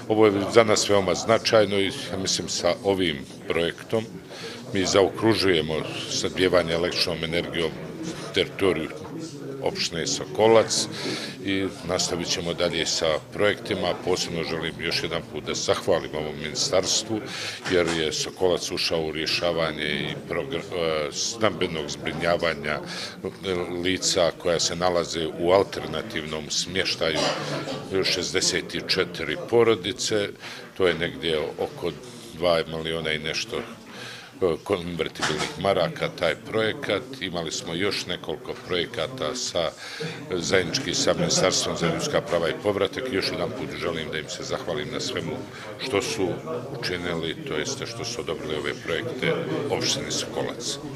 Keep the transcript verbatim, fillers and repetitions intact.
Ovo je za nas veoma značajno i ja mislim sa ovim projektom mi zaokružujemo snabdijevanje električnom energijom teritoriju opštine Sokolac i nastavit ćemo dalje sa projektima. Posebno želim još jedan put da zahvalim ovom ministarstvu jer je Sokolac ušao u rješavanje i stambenog zbrinjavanja lica koja se nalaze u alternativnom smještaju šezdeset četiri porodice. To je negdje oko dva miliona i nešto konvertibilnih maraka taj projekat. Imali smo još nekoliko projekata sa zajednički sa Ministarstvom za ljudska prava i povratak. Još jedan put želim da im se zahvalim na svemu što su učinili, to jeste što su odobrili ove projekte opštine Sokolac.